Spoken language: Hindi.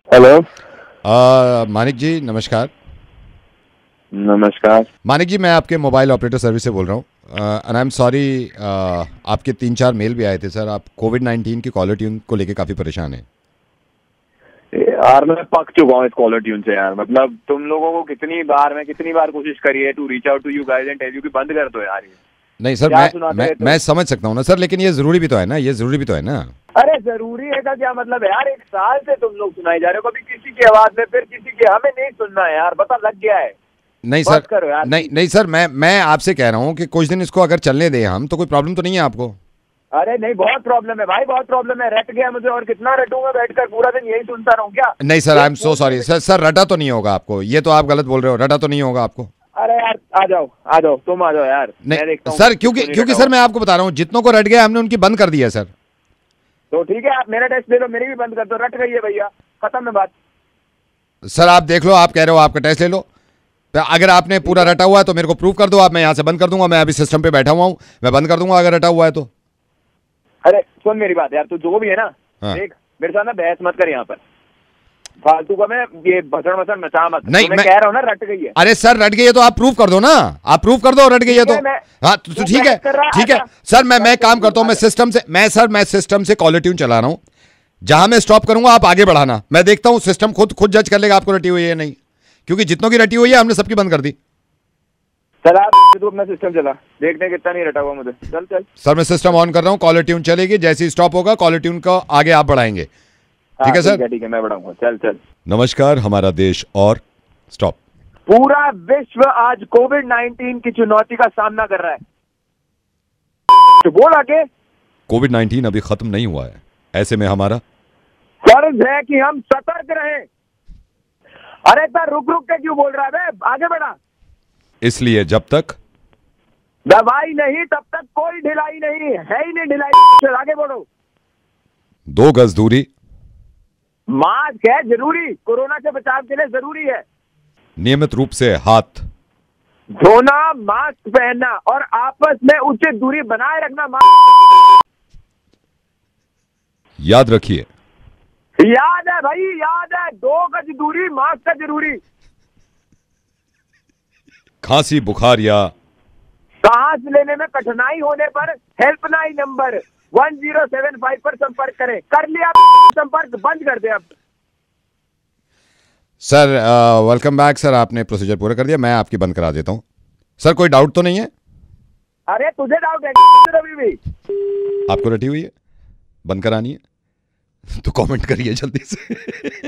हेलो। मानिक जी नमस्कार। नमस्कार। मानिक जी मैं आपके मोबाइल ऑपरेटर सर्विस से बोल रहा हूँ एंड आई एम सॉरी। आपके 3-4 मेल भी आए थे सर, आप कोविड-19 की कॉलर ट्यून को लेके काफ़ी परेशान हैं। यार मैं पक चुका हूँ इस कॉलर ट्यून से यार। मतलब तुम लोगों को कितनी बार कोशिश करी है to reach out to you guys and tell you कि बंद कर दो यार। ये नहीं सर, क्या सुनाते रहते हो? मैं समझ सकता हूँ ना सर, लेकिन ये ज़रूरी भी तो है ना, ये ज़रूरी भी तो है ना। अरे जरूरी है का क्या मतलब है यार? 1 साल से तुम लोग सुनाई जा रहे हो, कभी किसी की आवाज में फिर किसी की। हमें नहीं सुनना है यार, पता लग गया है। नहीं सर, बस करो यार। नहीं नहीं सर, मैं आपसे कह रहा हूँ कि कुछ दिन इसको अगर चलने दें हम, तो कोई प्रॉब्लम तो नहीं है आपको? अरे नहीं, बहुत प्रॉब्लम है भाई, बहुत प्रॉब्लम है। रट गया मुझे, और कितना रटूंगा बैठकर? पूरा दिन यही सुनता रहूं क्या? नहीं sir, I am so sorry sir. Sir रटा तो नहीं होगा आपको? ये तो आप गलत बोल रहे हो, रटा तो नहीं होगा आपको? अरे यार आ जाओ तुम आ जाओ यार। मैं नहीं देखता हूँ सर, किसको नहीं क्योंकि रटा सर हुआ। मैं आपको बता रहा हूँ, जितनों को रट गया हमने उनकी बंद कर दिया है सर। तो ठीक है, आप मेरा टेस्ट ले लो, मेरी भी बंद कर दो। रट गई है भैया, खत्म है बात। सर आप देख लो, आप कह रहे हो आपका टेस्ट ले लो, तो अगर आपने पूरा रटा हुआ है तो मेरे को प्रूव कर दो आप, मैं यहाँ से बंद कर दूंगा। मैं अभी सिस्टम पे बैठा हुआ हूँ, मैं बंद कर दूंगा अगर रटा हुआ है तो। अरे सुन मेरी बात यार, तू जो भी है ना, हाँ। देख मेरे साथ ना बहस मत कर यहाँ पर। फालतू का मैं ये भसड़ मसड़ मचा मत। नहीं, मैं कह रहा हूँ ना, रट गई है। अरे सर रट गई है तो आप प्रूव कर दो ना, आप प्रूव कर दो रट गई है ठीक तो। है, मैं हाँ तो तू ठीक है, बहस कर रहा है, ठीक है आजा। सर। मैं बहस काम कर करता हूँ, आजा। मैं सिस्टम से कॉलर ट्यून चला रहा हूँ। जहां मैं स्टॉप करूंगा आप आगे बढ़ाना, मैं देखता हूँ सिस्टम खुद जज कर लेगा आपको रटी हुई है या नहीं, क्योंकि जितनों की रटी हुई है हमने सबकी बंद कर दी। चल आप तू अपना सिस्टम चला, देखते हैं कितना नहीं रटा हुआ मुझे। चल चल। सर मैं सिस्टम ऑन कर रहा हूँ, कॉलर ट्यून चलेगी, जैसे ही स्टॉप होगा कॉलर ट्यून को आगे आप बढ़ाएंगे। हाँ, ठीक है सर? ठीक है, मैं बढ़ाऊंगा। चल चल। नमस्कार हमारा देश और स्टॉप। पूरा विश्व आज कोविड-19 की चुनौती का सामना कर रहा है। तो बोल आगे। कोविड-19 अभी खत्म नहीं हुआ है, ऐसे में हमारा फर्ज है कि हम सतर्क रहें। अरे इतना रुक रुक के क्यों बोल रहा है बे? आगे बढ़ा। इसलिए जब तक दवाई नहीं तब तक कोई ढिलाई नहीं है, ही नहीं ढिलाई। चल आगे बढ़ो। 2 गज दूरी, मास्क है जरूरी, कोरोना से बचाव के लिए जरूरी है। नियमित रूप से हाथ धोना, मास्क पहनना और आपस में उचित दूरी बनाए रखना। मास्क याद रखिए। याद है भाई, याद है। 2 गज दूरी, मास्क का जरूरी। खांसी बुखार या सांस लेने में कठिनाई होने पर हेल्पलाइन नंबर 1075 पर संपर्क करें। कर लिया संपर्क, बंद कर दे अब। सर वेलकम बैक सर, आपने प्रोसीजर पूरा कर दिया, मैं आपकी बंद करा देता हूं। सर कोई डाउट तो नहीं है? अरे तुझे डाउट है अभी भी? आपको रटी हुई है, बंद करानी है तो कमेंट करिए जल्दी से।